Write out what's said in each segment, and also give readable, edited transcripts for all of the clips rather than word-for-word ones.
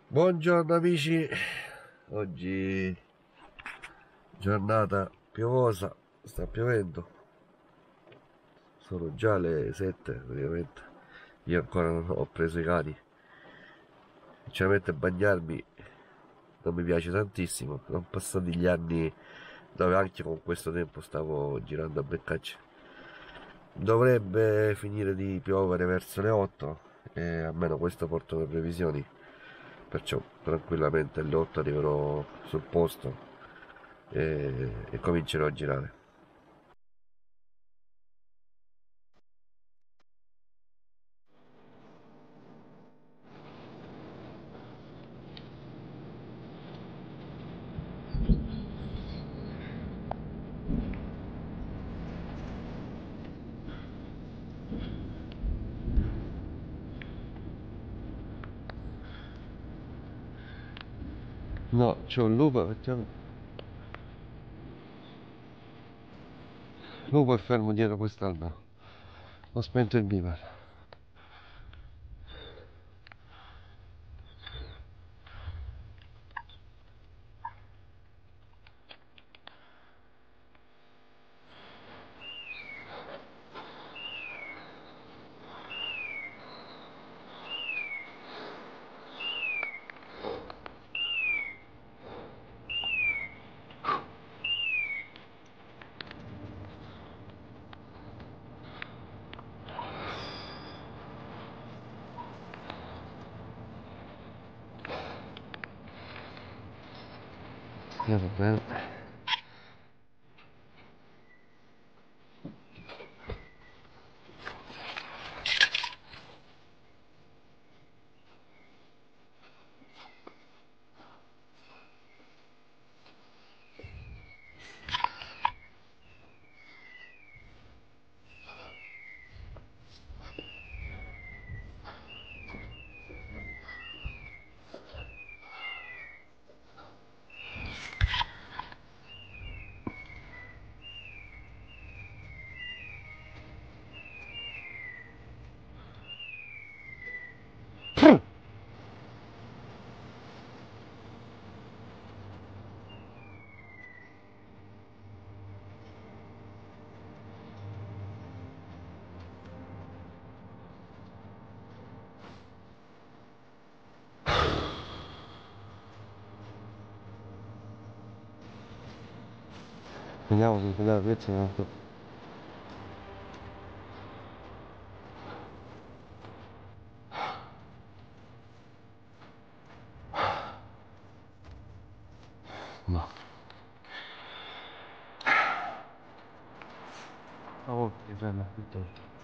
Buongiorno amici, oggi giornata piovosa, sta piovendo, sono già le 7 praticamente, io ancora non ho preso i cani, sinceramente bagnarmi non mi piace tantissimo, sono passati gli anni dove anche con questo tempo stavo girando a beccacce. Dovrebbe finire di piovere verso le 8 e almeno questo porto le previsioni, perciò tranquillamente alle 8 arriverò sul posto e comincerò a girare. No, c'è un lupo, mettiamo. Il lupo è fermo dietro quest'albero. Ho spento il beaver. Va bene. Vediamo se la pezza è nato. No. Oh, che bella, tutto.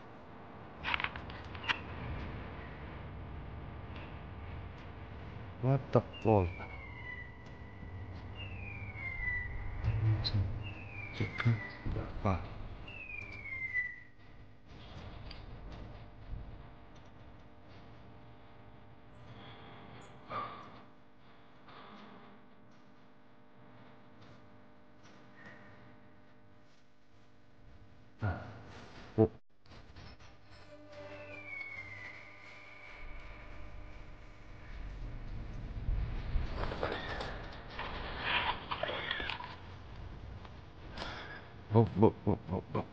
What the fuck? Che cazzo da fare? Oh. Oh, oh, oh, oh, oh.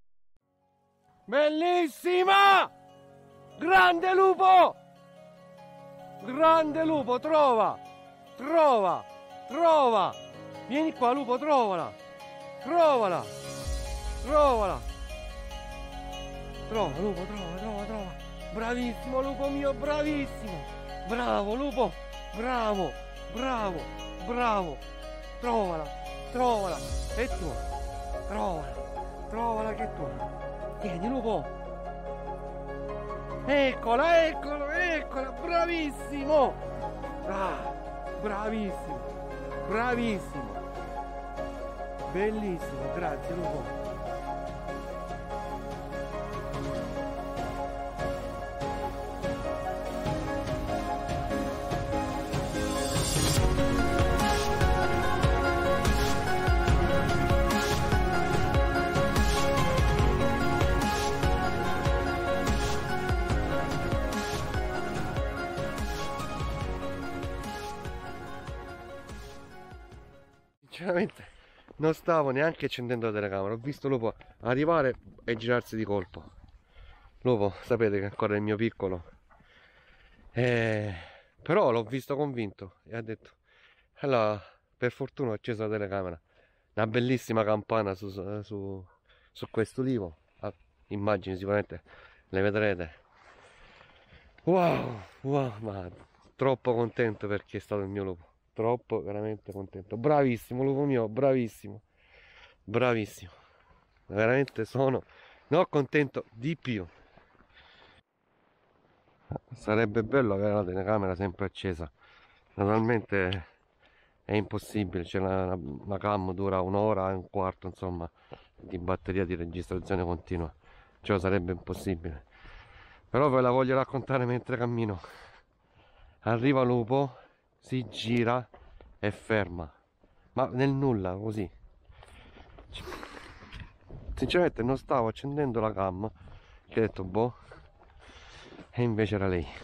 Bellissima! Grande lupo! Grande lupo, trova! Trova! Trova! Vieni qua, lupo, trovala! Trovala! Trovala! Trova, lupo, trova! Bravissimo, lupo mio, bravissimo! Bravo, lupo! Bravo! Trovala! È tua! Trovala che è tua! Vieni, lupo! Eccola! Bravissimo! Bravissimo! Bellissimo, grazie, lupo! Sinceramente non stavo neanche accendendo la telecamera, ho visto Lupo arrivare e girarsi di colpo. Lupo, sapete che ancora è il mio piccolo, però l'ho visto convinto e ha detto, allora per fortuna ho acceso la telecamera. Una bellissima campana su questo ulivo, immagini sicuramente le vedrete. Wow, ma troppo contento perché è stato il mio lupo. Troppo, veramente contento. Bravissimo, lupo mio, bravissimo. Veramente no, contento di più. Sarebbe bello avere la telecamera sempre accesa. Naturalmente è impossibile, cioè la cam dura un'ora e un quarto, insomma, di batteria di registrazione continua. Ciò sarebbe impossibile. Però ve la voglio raccontare mentre cammino. Arriva lupo, si gira e ferma, ma nel nulla, così. Sinceramente non stavo accendendo la cam, che ho detto boh, e invece era lei.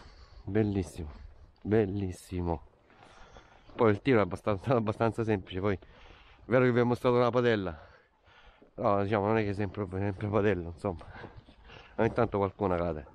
Bellissimo. Poi il tiro è abbastanza semplice, poi è vero che vi ho mostrato una padella, però diciamo non è che sempre padella, insomma. Ogni tanto qualcuno cade.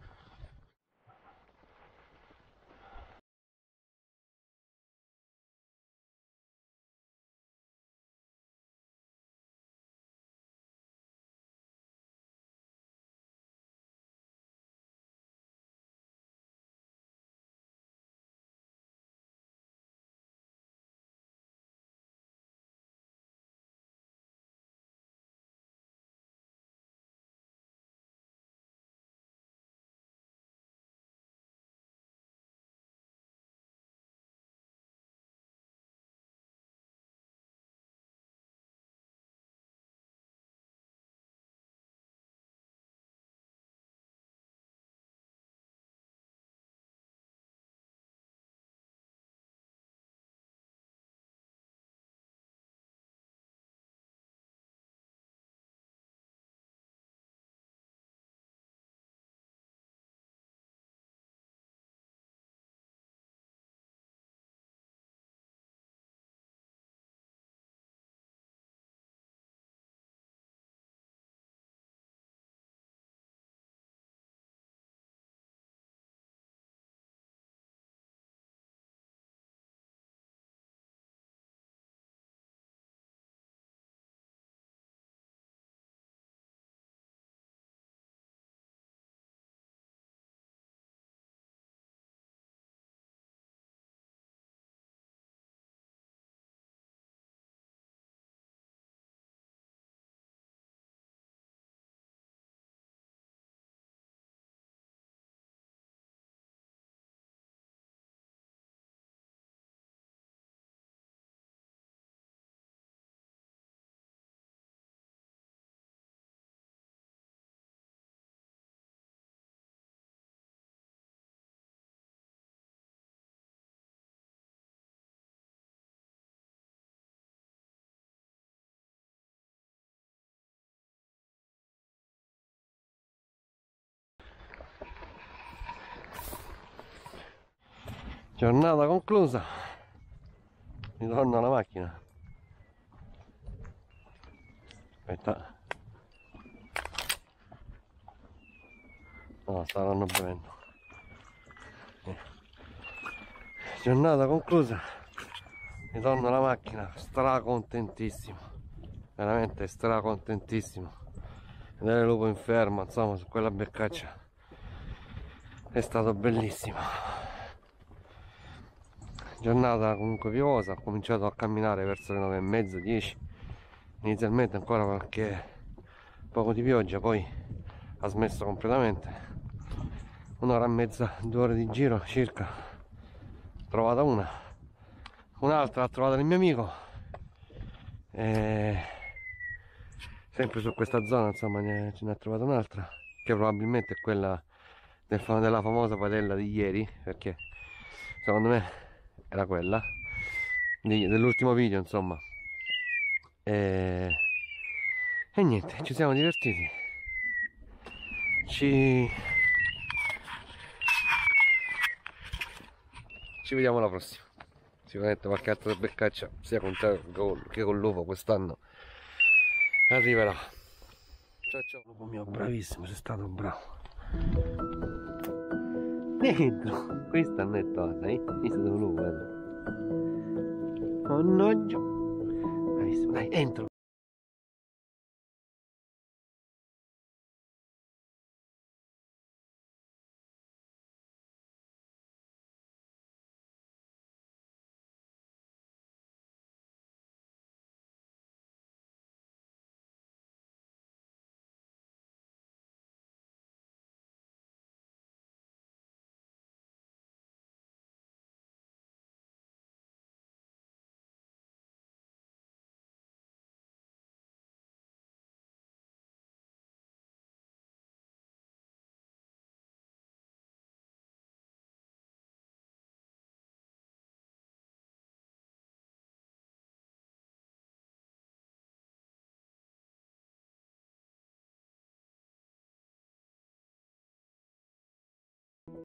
Giornata conclusa, ritorno alla macchina. Aspetta, no, staranno bevendo. Giornata conclusa, ritorno alla macchina, stracontentissimo, veramente stracontentissimo. Vedere il lupo in ferma, insomma, su quella beccaccia è stato bellissimo. Giornata comunque piovosa, ho cominciato a camminare verso le 9:30, 10, inizialmente ancora qualche poco di pioggia, poi ha smesso completamente. Un'ora e mezza, 2 ore di giro circa, trovata un'altra l'ha trovata il mio amico, e sempre su questa zona, insomma, ce ne ha trovata un'altra che probabilmente è quella della famosa padella di ieri, perché secondo me era quella dell'ultimo video, insomma. E niente, ci siamo divertiti, ci vediamo alla prossima. Sicuramente qualche altra beccaccia sia con te che con l'uovo quest'anno arriverà. Ciao ciao lupo mio, bravissimo, sei stato bravo. Dentro, questa non è tua, sai? Questo è un lupo, guarda. Mannaggia. Bravissimo, dai, entro.